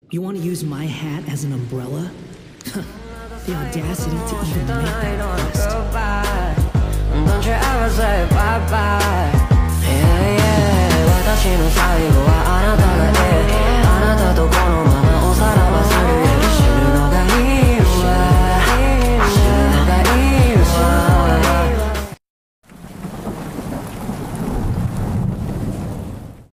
You want to use my hat as an umbrella? The audacity to even make that request.